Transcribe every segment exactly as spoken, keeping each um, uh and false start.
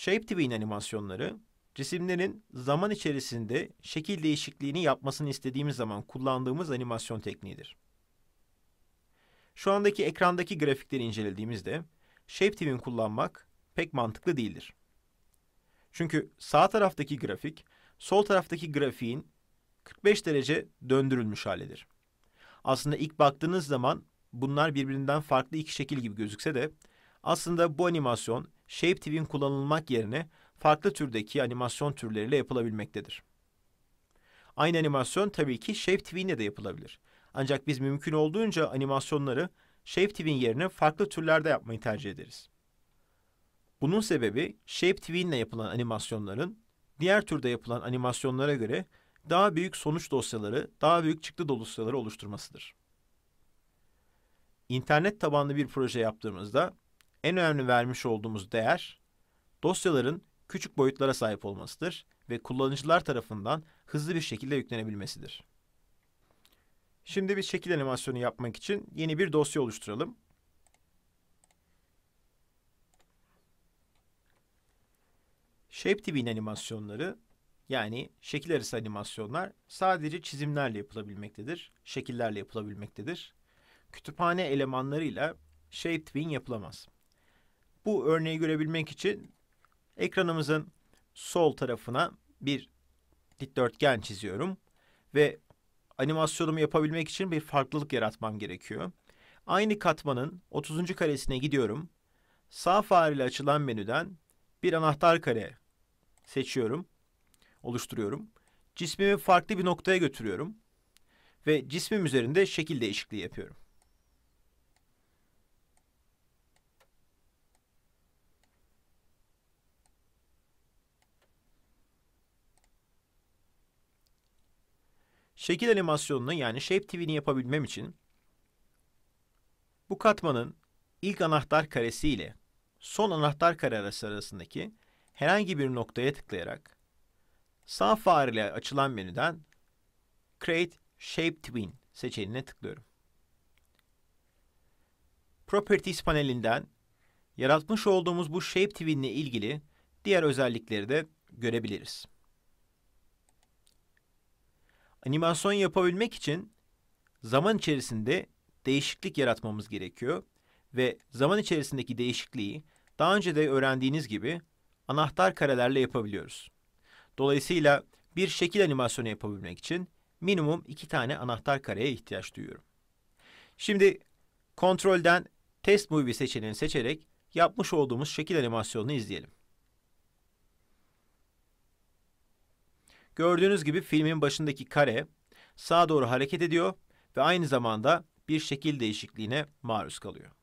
Shape Tween animasyonları, cisimlerin zaman içerisinde şekil değişikliğini yapmasını istediğimiz zaman kullandığımız animasyon tekniğidir. Şu andaki ekrandaki grafikleri incelediğimizde Shape Tween kullanmak pek mantıklı değildir. Çünkü sağ taraftaki grafik, sol taraftaki grafiğin kırk beş derece döndürülmüş halidir. Aslında ilk baktığınız zaman bunlar birbirinden farklı iki şekil gibi gözükse de aslında bu animasyon Shape Tween kullanılmak yerine farklı türdeki animasyon türleriyle yapılabilmektedir. Aynı animasyon tabii ki Shape Tween ile de yapılabilir. Ancak biz mümkün olduğunca animasyonları Shape Tween yerine farklı türlerde yapmayı tercih ederiz. Bunun sebebi Shape Tween ile yapılan animasyonların diğer türde yapılan animasyonlara göre daha büyük sonuç dosyaları, daha büyük çıktı dosyaları oluşturmasıdır. İnternet tabanlı bir proje yaptığımızda en önemli vermiş olduğumuz değer, dosyaların küçük boyutlara sahip olmasıdır ve kullanıcılar tarafından hızlı bir şekilde yüklenebilmesidir. Şimdi bir şekil animasyonu yapmak için yeni bir dosya oluşturalım. Shape Tween animasyonları, yani şekil arası animasyonlar sadece çizimlerle yapılabilmektedir, şekillerle yapılabilmektedir. Kütüphane elemanlarıyla Shape Tween yapılamaz. Bu örneği görebilmek için ekranımızın sol tarafına bir dikdörtgen çiziyorum ve animasyonumu yapabilmek için bir farklılık yaratmam gerekiyor. Aynı katmanın otuzuncu karesine gidiyorum. Sağ fareyle açılan menüden bir anahtar kare seçiyorum, oluşturuyorum. Cismimi farklı bir noktaya götürüyorum ve cismim üzerinde şekil değişikliği yapıyorum. Şekil animasyonunu yani Shape Tween'i yapabilmem için bu katmanın ilk anahtar karesi ile son anahtar kare arası arasındaki herhangi bir noktaya tıklayarak sağ fareyle açılan menüden Create Shape Tween seçeneğine tıklıyorum. Properties panelinden yaratmış olduğumuz bu Shape Tween ile ilgili diğer özellikleri de görebiliriz. Animasyon yapabilmek için zaman içerisinde değişiklik yaratmamız gerekiyor ve zaman içerisindeki değişikliği daha önce de öğrendiğiniz gibi anahtar karelerle yapabiliyoruz. Dolayısıyla bir şekil animasyonu yapabilmek için minimum iki tane anahtar kareye ihtiyaç duyuyorum. Şimdi kontrolden Test Movie seçeneğini seçerek yapmış olduğumuz şekil animasyonunu izleyelim. Gördüğünüz gibi filmin başındaki kare sağa doğru hareket ediyor ve aynı zamanda bir şekil değişikliğine maruz kalıyor.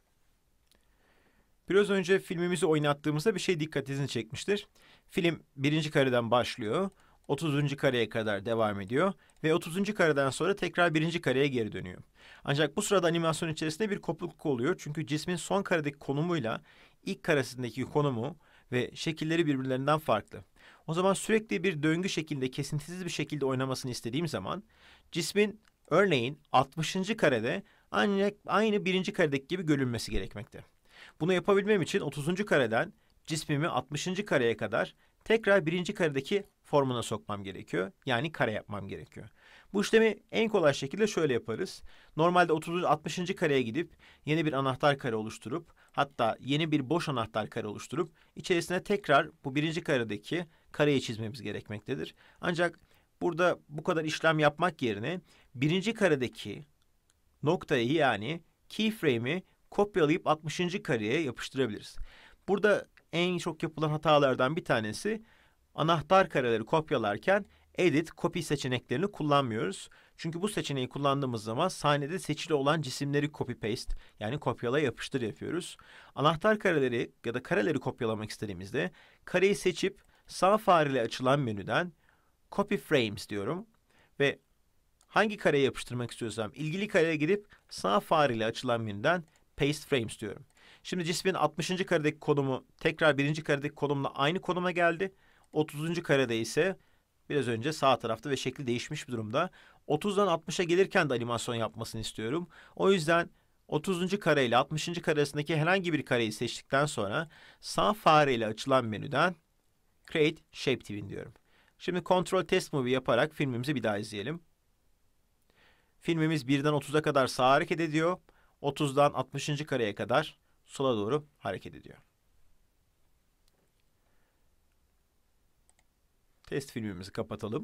Biraz önce filmimizi oynattığımızda bir şey dikkatinizi çekmiştir. Film birinci kareden başlıyor, otuzuncu kareye kadar devam ediyor ve otuzuncu kareden sonra tekrar birinci kareye geri dönüyor. Ancak bu sırada animasyon içerisinde bir kopukluk oluyor çünkü cismin son karedeki konumuyla ilk karesindeki konumu ve şekilleri birbirlerinden farklı. O zaman sürekli bir döngü şeklinde kesintisiz bir şekilde oynamasını istediğim zaman cismin örneğin altmışıncı karede ancak aynı birinci karedeki gibi görünmesi gerekmekte. Bunu yapabilmem için otuzuncu kareden cismimi altmışıncı kareye kadar tekrar birinci karedeki formuna sokmam gerekiyor. Yani kare yapmam gerekiyor. Bu işlemi en kolay şekilde şöyle yaparız. Normalde otuz altmışıncı kareye gidip yeni bir anahtar kare oluşturup hatta yeni bir boş anahtar kare oluşturup içerisine tekrar bu birinci karedeki kareyi çizmemiz gerekmektedir. Ancak burada bu kadar işlem yapmak yerine birinci karedeki noktayı yani keyframe'i kopyalayıp altmışıncı kareye yapıştırabiliriz. Burada en çok yapılan hatalardan bir tanesi anahtar kareleri kopyalarken Edit, Copy seçeneklerini kullanmıyoruz. Çünkü bu seçeneği kullandığımız zaman sahnede seçili olan cisimleri copy paste yani kopyala yapıştır yapıyoruz. Anahtar kareleri ya da kareleri kopyalamak istediğimizde kareyi seçip sağ fareyle açılan menüden Copy Frames diyorum ve hangi kareye yapıştırmak istiyorsam ilgili kareye gidip sağ fareyle açılan menüden Paste Frames diyorum. Şimdi cismin altmışıncı karedeki konumu tekrar birinci karedeki konumla aynı konuma geldi. otuzuncu karede ise biraz önce sağ tarafta ve şekli değişmiş bir durumda. otuzdan altmışa gelirken de animasyon yapmasını istiyorum. O yüzden otuzuncu kare ile altmışıncı kare arasındaki herhangi bir kareyi seçtikten sonra sağ fareyle açılan menüden Create Shape Twin diyorum. Şimdi Control Test Movie yaparak filmimizi bir daha izleyelim. Filmimiz birden otuza kadar sağa hareket ediyor. otuzdan altmışıncı kareye kadar sola doğru hareket ediyor. Test filmimizi kapatalım.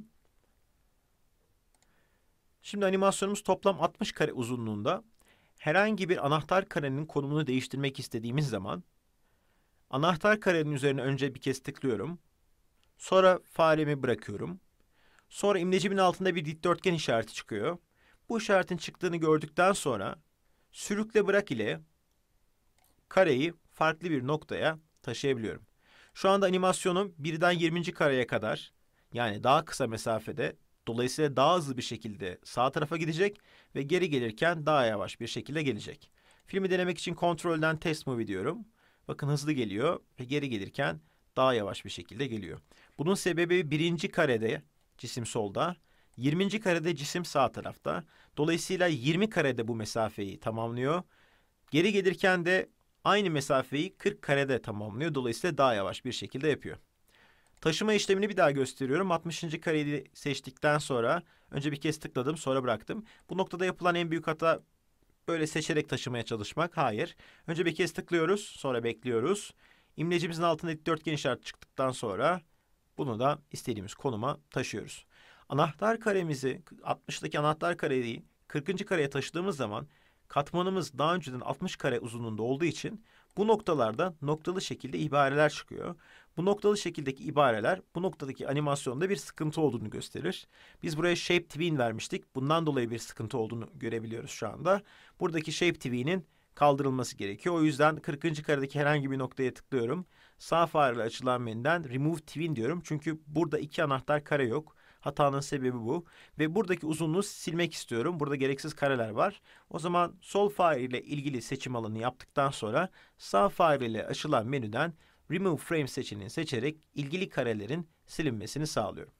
Şimdi animasyonumuz toplam altmış kare uzunluğunda. Herhangi bir anahtar karenin konumunu değiştirmek istediğimiz zaman anahtar karenin üzerine önce bir kez tıklıyorum. Sonra faremi bırakıyorum. Sonra imlecimin altında bir dikdörtgen işareti çıkıyor. Bu işaretin çıktığını gördükten sonra sürükle bırak ile kareyi farklı bir noktaya taşıyabiliyorum. Şu anda animasyonum birden yirminci kareye kadar, yani daha kısa mesafede, dolayısıyla daha hızlı bir şekilde sağ tarafa gidecek ve geri gelirken daha yavaş bir şekilde gelecek. Filmi denemek için kontrolden Test Movie diyorum. Bakın hızlı geliyor ve geri gelirken daha yavaş bir şekilde geliyor. Bunun sebebi birinci karede cisim solda, yirminci karede cisim sağ tarafta. Dolayısıyla yirmi karede bu mesafeyi tamamlıyor. Geri gelirken de aynı mesafeyi kırk karede tamamlıyor. Dolayısıyla daha yavaş bir şekilde yapıyor. Taşıma işlemini bir daha gösteriyorum. altmışıncı kareyi seçtikten sonra önce bir kez tıkladım, sonra bıraktım. Bu noktada yapılan en büyük hata böyle seçerek taşımaya çalışmak. Hayır. Önce bir kez tıklıyoruz, sonra bekliyoruz. İmlecimizin altında dikdörtgen işareti çıktıktan sonra bunu da istediğimiz konuma taşıyoruz. Anahtar karemizi, altmıştaki anahtar kareyi kırkıncı kareye taşıdığımız zaman katmanımız daha önceden altmış kare uzunluğunda olduğu için bu noktalarda noktalı şekilde ibareler çıkıyor. Bu noktalı şekildeki ibareler bu noktadaki animasyonda bir sıkıntı olduğunu gösterir. Biz buraya Shape Tween vermiştik. Bundan dolayı bir sıkıntı olduğunu görebiliyoruz şu anda. Buradaki Shape Tween'in kaldırılması gerekiyor. O yüzden kırkıncı karedeki herhangi bir noktaya tıklıyorum. Sağ fareyle açılan menüden Remove Tween diyorum. Çünkü burada iki anahtar kare yok. Hatanın sebebi bu. Ve buradaki uzunluğu silmek istiyorum. Burada gereksiz kareler var. O zaman sol fare ile ilgili seçim alanı yaptıktan sonra sağ fare ile açılan menüden Remove Frame seçeneğini seçerek ilgili karelerin silinmesini sağlıyorum.